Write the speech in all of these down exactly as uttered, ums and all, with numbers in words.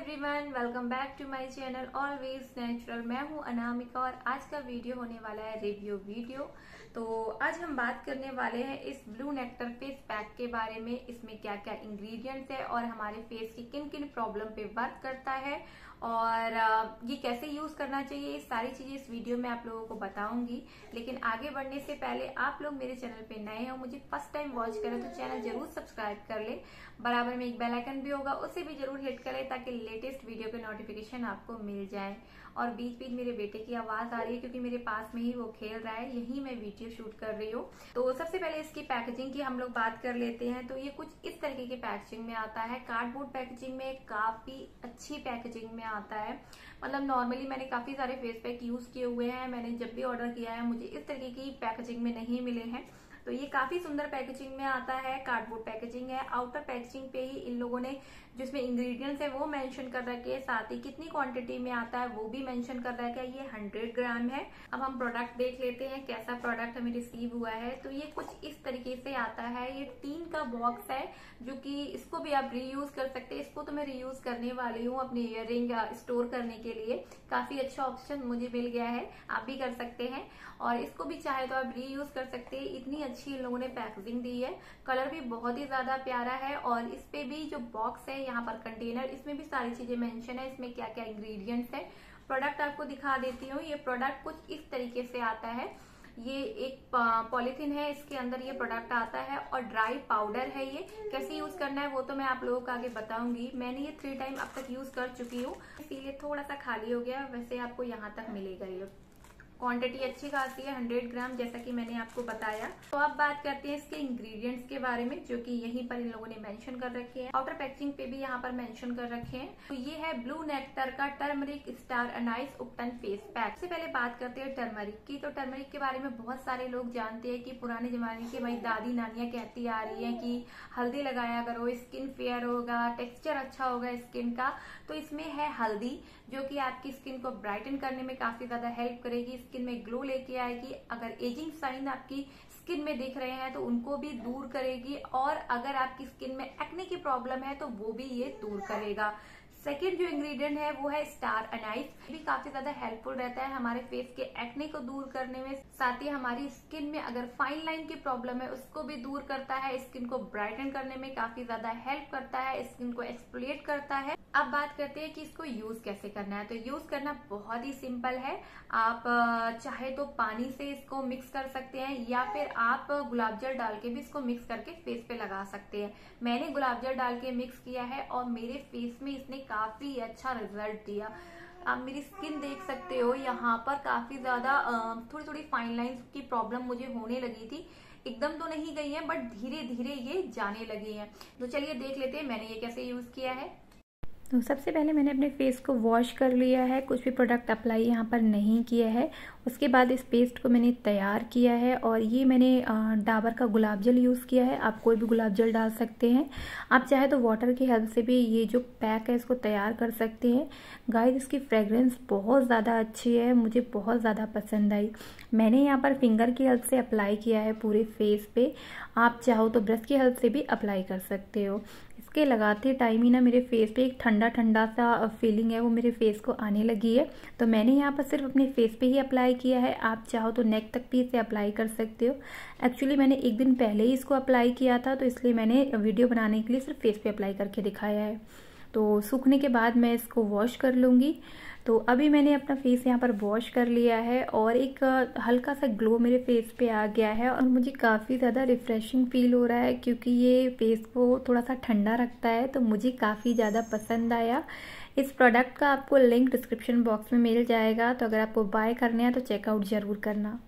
Everyone, welcome back to my channel Always Natural. मैं हूं अनामिका और आज का वीडियो होने वाला है रिव्यू वीडियो। तो आज हम बात करने वाले हैं इस ब्लू नेक्टर फेस पैक के बारे में। इसमें क्या क्या इंग्रेडिएंट्स है और हमारे फेस की किन किन प्रॉब्लम पे वर्क करता है और ये कैसे यूज करना चाहिए, ये सारी चीजें इस वीडियो में आप लोगों को बताऊंगी। लेकिन आगे बढ़ने से पहले आप लोग मेरे चैनल पे नए हो, मुझे फर्स्ट टाइम वॉच करें तो चैनल जरूर सब्सक्राइब कर ले। बराबर में एक बेल आइकन भी होगा, उसे भी जरूर हिट करें ताकि लेटेस्ट वीडियो के नोटिफिकेशन आपको मिल जाए। और बीच बीच मेरे बेटे की आवाज आ रही है क्योंकि मेरे पास में ही वो खेल रहा है, यही मैं वीडियो शूट कर रही हूँ। तो सबसे पहले इसकी पैकेजिंग की हम लोग बात कर लेते हैं। तो ये कुछ इस तरीके की पैकेजिंग में आता है, कार्डबोर्ड पैकेजिंग में, काफी अच्छी पैकेजिंग में आता है। मतलब नॉर्मली मैंने काफी सारे फेस पैक यूज किए हुए हैं, मैंने जब भी ऑर्डर किया है मुझे इस तरीके की पैकेजिंग में नहीं मिले हैं। तो ये काफी सुंदर पैकेजिंग में आता है, कार्डबोर्ड पैकेजिंग है। आउटर पैकेजिंग पे ही इन लोगों ने जिसमें इंग्रेडिएंट्स है वो मेंशन कर रखे हैं, साथ ही कितनी क्वांटिटी में आता है वो भी मेंशन कर रखा है। ये हंड्रेड ग्राम है। अब हम प्रोडक्ट देख लेते हैं कैसा प्रोडक्ट हमें रिसीव हुआ है। तो ये कुछ इस तरीके से आता है। ये टीन का बॉक्स है जो कि इसको भी आप रीयूज कर सकते हैं। इसको तो मैं रीयूज करने वाली हूँ अपनी इयररिंग स्टोर करने के लिए। काफी अच्छा ऑप्शन मुझे मिल गया है, आप भी कर सकते हैं। और इसको भी चाहे तो आप रीयूज कर सकते हैं। इतनी अच्छी इन लोगों ने पैकेजिंग दी है, कलर भी बहुत ही ज्यादा प्यारा है। और इस पे भी जो बॉक्स है, यहाँ पर कंटेनर, इसमें भी सारी चीजें मेंशन है, इसमें क्या क्या इंग्रेडिएंट्स है। प्रोडक्ट आपको दिखा देती हूँ। ये प्रोडक्ट कुछ इस तरीके से आता है। ये एक पॉलीथीन है, इसके अंदर ये प्रोडक्ट आता है और ड्राई पाउडर है। ये कैसे यूज करना है वो तो मैं आप लोगों को आगे बताऊंगी। मैंने ये थ्री टाइम अब तक यूज कर चुकी हूँ, इसीलिए थोड़ा सा खाली हो गया। वैसे आपको यहाँ तक मिलेगा। ये क्वांटिटी अच्छी खासी है, हंड्रेड ग्राम, जैसा कि मैंने आपको बताया। तो अब बात करते हैं इसके इंग्रेडिएंट्स के बारे में, जो कि यहीं पर इन लोगों ने मेंशन कर रखे हैं। आउटर पैकेजिंग पे भी यहाँ पर मेंशन कर रखे हैं। तो ये है ब्लू नेक्टर का टर्मरिक स्टार अनाइस उपटन फेस पैक। सबसे पहले बात करते हैं टर्मरिक की। तो टर्मरिक के बारे में बहुत सारे लोग जानते हैं कि पुराने जमाने की हमारी दादी नानियां कहती आ रही है कि हल्दी लगाया करो, स्किन फेयर होगा, टेक्सचर अच्छा होगा स्किन का। तो इसमें है हल्दी, जो कि आपकी स्किन को ब्राइटन करने में काफी ज्यादा हेल्प करेगी, स्किन में ग्लो लेके आएगी। अगर एजिंग साइन आपकी स्किन में दिख रहे हैं तो उनको भी दूर करेगी। और अगर आपकी स्किन में एक्ने की प्रॉब्लम है तो वो भी ये दूर करेगा। सेकेंड जो इंग्रेडिएंट है वो है स्टार अनाइस। भी काफी ज्यादा हेल्पफुल रहता है हमारे फेस के एक्ने को दूर करने में, साथ ही हमारी स्किन में अगर फाइन लाइन की प्रॉब्लम है उसको भी दूर करता है। स्किन को ब्राइटन करने में काफी ज्यादा हेल्प करता है, स्किन को एक्सफोलिएट करता है। अब बात करते हैं कि इसको यूज कैसे करना है। तो यूज करना बहुत ही सिंपल है। आप चाहे तो पानी से इसको मिक्स कर सकते हैं या फिर आप गुलाब जल डाल के भी इसको मिक्स करके फेस पे लगा सकते हैं। मैंने गुलाब जल डाल के मिक्स किया है और मेरे फेस में इसने काफी अच्छा रिजल्ट दिया। आप मेरी स्किन देख सकते हो, यहाँ पर काफी ज्यादा थोड़ी थोड़ी फाइन लाइंस की प्रॉब्लम मुझे होने लगी थी। एकदम तो नहीं गई है बट धीरे धीरे ये जाने लगी है। तो चलिए देख लेते हैं मैंने ये कैसे यूज किया है। तो सबसे पहले मैंने अपने फेस को वॉश कर लिया है, कुछ भी प्रोडक्ट अप्लाई यहाँ पर नहीं किया है। उसके बाद इस पेस्ट को मैंने तैयार किया है और ये मैंने डाबर का गुलाब जल यूज़ किया है। आप कोई भी गुलाब जल डाल सकते हैं। आप चाहे तो वाटर की हेल्प से भी ये जो पैक है इसको तैयार कर सकते हैं। गाइस, इसकी फ्रेगरेंस बहुत ज़्यादा अच्छी है, मुझे बहुत ज़्यादा पसंद आई। मैंने यहाँ पर फिंगर की हेल्प से अप्लाई किया है पूरे फेस पे। आप चाहो तो ब्रश की हेल्प से भी अप्लाई कर सकते हो। इसके लगाते टाइम ही ना मेरे फेस पे एक ठंडा ठंडा सा फीलिंग है वो मेरे फेस को आने लगी है। तो मैंने यहाँ पर सिर्फ अपने फेस पे ही अप्लाई किया है। आप चाहो तो नेक तक भी इसे अप्लाई कर सकते हो। एक्चुअली मैंने एक दिन पहले ही इसको अप्लाई किया था, तो इसलिए मैंने वीडियो बनाने के लिए सिर्फ फेस पे अप्लाई करके दिखाया है। तो सूखने के बाद मैं इसको वॉश कर लूँगी। तो अभी मैंने अपना फेस यहाँ पर वॉश कर लिया है और एक हल्का सा ग्लो मेरे फेस पे आ गया है और मुझे काफ़ी ज़्यादा रिफ्रेशिंग फील हो रहा है क्योंकि ये फेस को थोड़ा सा ठंडा रखता है। तो मुझे काफ़ी ज़्यादा पसंद आया। इस प्रोडक्ट का आपको लिंक डिस्क्रिप्शन बॉक्स में मिल जाएगा, तो अगर आपको बाय करना है तो चेकआउट ज़रूर करना।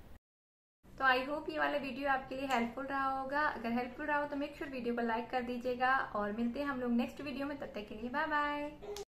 तो आई होप ये वाला वीडियो आपके लिए हेल्पफुल रहा होगा। अगर हेल्पफुल रहा हो तो मेक श्योर वीडियो को लाइक कर दीजिएगा और मिलते हैं हम लोग नेक्स्ट वीडियो में। तब तक के लिए बाय बाय।